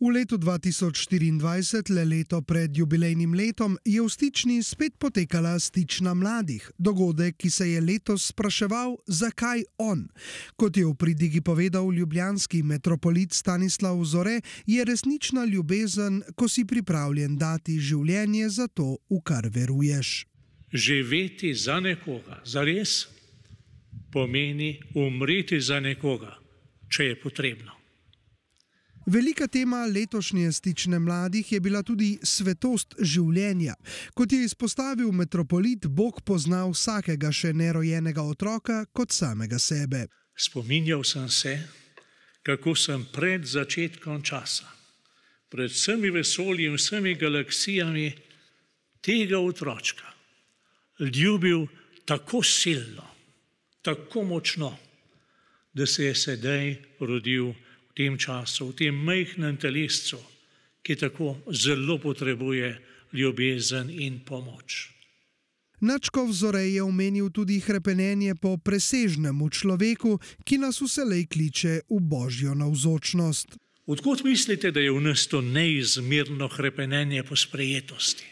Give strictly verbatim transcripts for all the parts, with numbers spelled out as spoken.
V letu dva tisoč štiriindvajset, le leto pred jubilejnim letom, je v Stični spet potekala Stična mladih, dogodek, ki se je letos spraševal, zakaj on. Kot je v pridigi povedal ljubljanski metropolit Stanislav Zore, je resnična ljubezen, ko si pripravljen dati življenje za to, v kar veruješ. Živeti za nekoga, zares, pomeni umreti za nekoga, če je potrebno. Velika tema letošnje Stične mladih je bila tudi svetost življenja. Kot je izpostavil metropolit, Bog pozna vsakega še nerojenega otroka kot samega sebe. Spominjal sem se, kako sem pred začetkom časa, pred vsemi vesolji in vsemi galaksijami tega otročka ljubil tako silno, tako močno, da se je sedaj rodil v tem času, v tem majhnem telescu, ki tako zelo potrebuje ljubezen in pomoč. Nadškof Zore je omenil tudi hrepenenje po presežnemu človeku, ki nas vselej kliče v božjo navzočnost. Odkot mislite, da je v nas to neizmerno hrepenenje po sprejetosti,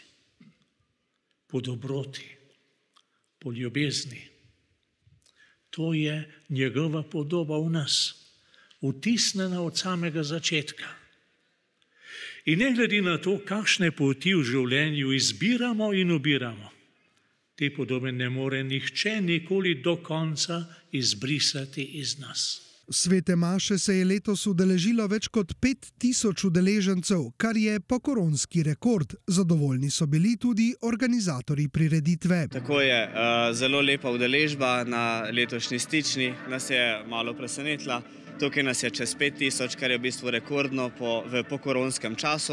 po dobroti, po ljubezni? To je njegova podoba v nas, vtisnjena od samega začetka. In ne glede na to, kakšne poti v življenju izbiramo in ubiramo, te podobe ne more nihče nikoli do konca izbrisati iz nas. Svete maše se je letos udeležilo več kot pet tisoč udeležencev, kar je pokoronski rekord. Zadovoljni so bili tudi organizatorji prireditve. Tako je, zelo lepa udeležba na letošnji Stični, nas je malo presenetila. Tukaj nas je čez pet tisoč, kar je v bistvu rekordno po, v pokoronskem času.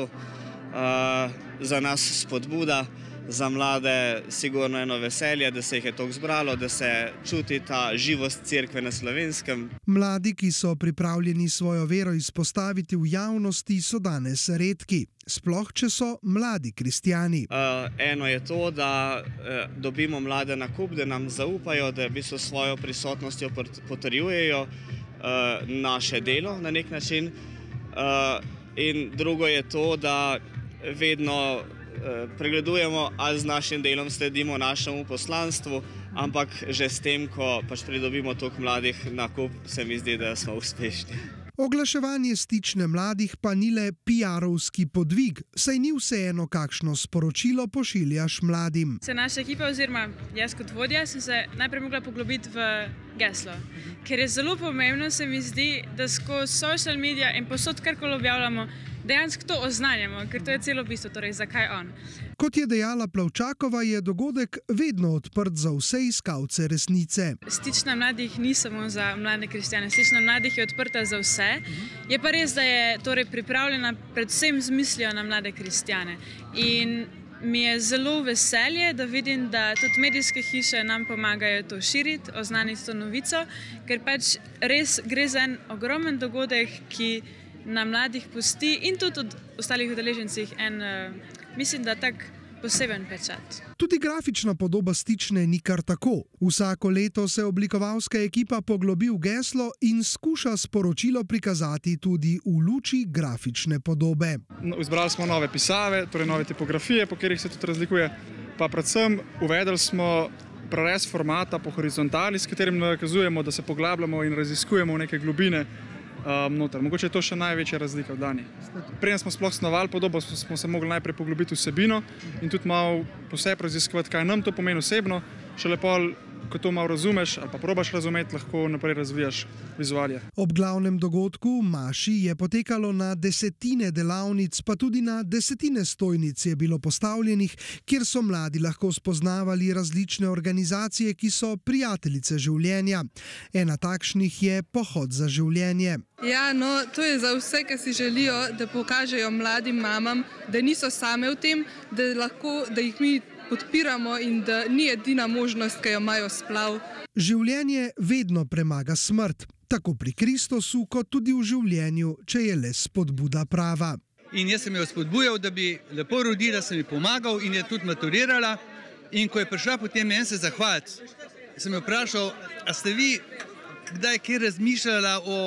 Uh, za nas spodbuda, za mlade sigurno eno veselje, da se jih je toliko zbralo, da se čuti ta živost cerkve na Slovenskem. Mladi, ki so pripravljeni svojo vero izpostaviti v javnosti, so danes redki, sploh če so mladi kristjani. Uh, eno je to, da uh, dobimo mlade na kup, da nam zaupajo, da v bistvu svojo prisotnostjo potrjujejo uh, naše delo na nek način. Uh, in drugo je to, da vedno pregledujemo, ali z našim delom sledimo našemu poslanstvu, ampak že s tem, ko pač pridobimo toliko mladih na kup, se mi zdi, da smo uspešni. Oglaševanje Stične mladih pa ni le piarovski podvig, saj ni vseeno, kakšno sporočilo pošiljaš mladim. Se naša ekipa oziroma jaz kot vodja sem se najprej mogla poglobiti v geslo, ker je zelo pomembno, se mi zdi, da skozi social media in posod karkoli objavljamo, dejansko to oznanjamo, ker to je celo bistvo, torej zakaj on. Kot je dejala Plavčakova, je dogodek vedno odprt za vse iskalce resnice. Stična mladih ni samo za mlade kristjane, Stična mladih je odprta za vse. Je pa res, da je torej pripravljena predvsem z mislijo na mlade kristjane. In mi je zelo veselje, da vidim, da tudi medijske hiše nam pomagajo to širiti, oznaniti to novico, ker pač res gre za en ogromen dogodek, ki na mladih pusti in tudi od ostalih udeležencih en, mislim, da tak poseben pečat. Tudi grafična podoba Stične ni kar tako. Vsako leto se oblikovalska ekipa poglobi v geslo in skuša sporočilo prikazati tudi v luči grafične podobe. Izbrali smo nove pisave, torej nove tipografije, po katerih se tudi razlikuje, pa predvsem uvedli smo prerez formata po horizontali, s katerim nakazujemo, da se poglabljamo in raziskujemo v neke globine Um, noter. Mogoče je to še največja razlika v dani. Preden smo sploh snovali podobo, smo se mogli najprej poglobiti vsebino in tudi malo posebej raziskovati, kaj nam to pomeni osebno. Šele pol, ko to malo razumeš ali pa probaš razumeti, lahko naprej razvijaš vizualje. Ob glavnem dogodku, maši, je potekalo na desetine delavnic, pa tudi na desetine stojnic je bilo postavljenih, kjer so mladi lahko spoznavali različne organizacije, ki so prijateljice življenja. Ena takšnih je Pohod za življenje. Ja, no, to je za vse, ki si želijo, da pokažejo mladim mamam, da niso same v tem, da, lahko, da jih mi podpiramo in da ni edina možnost, ki jo imajo splav. Življenje vedno premaga smrt, tako pri Kristusu, kot tudi v življenju, če je le spodbuda prava. In jaz sem jo spodbujal, da bi lepo rodila, sem ji pomagal in je tudi maturirala. In ko je prišla potem meni se zahvaliti, sem jo vprašal, a ste vi kdaj kje razmišljala o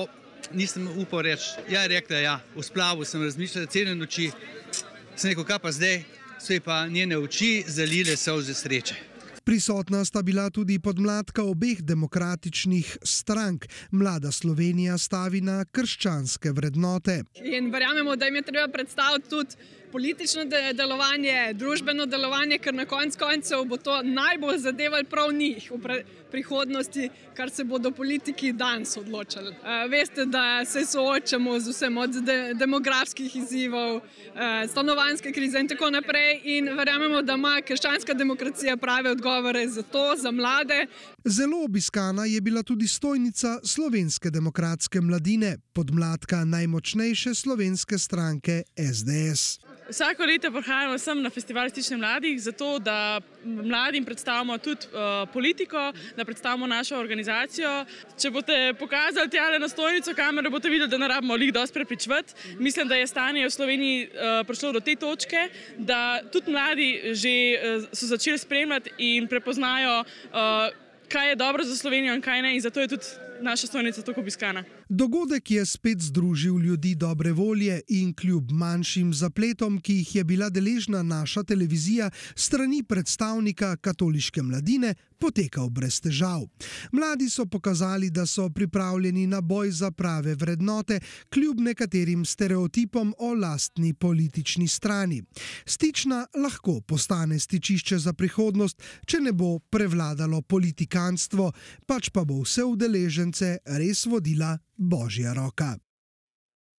nisem upal reči, ja, rekla, ja, v splavu sem razmišljala cele noči, sem rekel, kaj pa zdaj, so ji pa njene oči zalile solze sreče. Prisotna sta bila tudi podmladka obeh demokratičnih strank. Mlada Slovenija stavi na krščanske vrednote. In verjamemo, da jim je treba predstaviti tudi politično delovanje, družbeno delovanje, ker na konec koncev bo to najbolj zadevalo prav njih v prihodnosti, kar se bodo politiki danes odločali. Veste, da se soočamo z vsem od demografskih izzivov, stanovanjske krize in tako naprej in verjamemo, da ima krščanska demokracija prave odgovore za to, za mlade. Zelo obiskana je bila tudi stojnica Slovenske demokratske mladine, podmladka najmočnejše slovenske stranke S D S. Vsako leto prihajamo sem na Festival stične mladih, zato da mladim predstavimo tudi uh, politiko, da predstavimo našo organizacijo. Če boste pokazali tjale na stojnico kamero, boste videli, da ne rabimo lih dosti prepričevati. Mislim, da je stanje v Sloveniji uh, prišlo do te točke, da tudi mladi že uh, so začeli spremljati in prepoznajo, uh, kaj je dobro za Slovenijo in kaj ne, in zato je tudi naša stojnica tako obiskana. Dogodek je spet združil ljudi dobre volje in kljub manjšim zapletom, ki jih je bila deležna naša televizija strani predstavnika katoliške mladine, potekal brez težav. Mladi so pokazali, da so pripravljeni na boj za prave vrednote, kljub nekaterim stereotipom o lastni politični strani. Stična lahko postane stičišče za prihodnost, če ne bo prevladalo politikanstvo, pač pa bo vse udeležence res vodila Božja roka.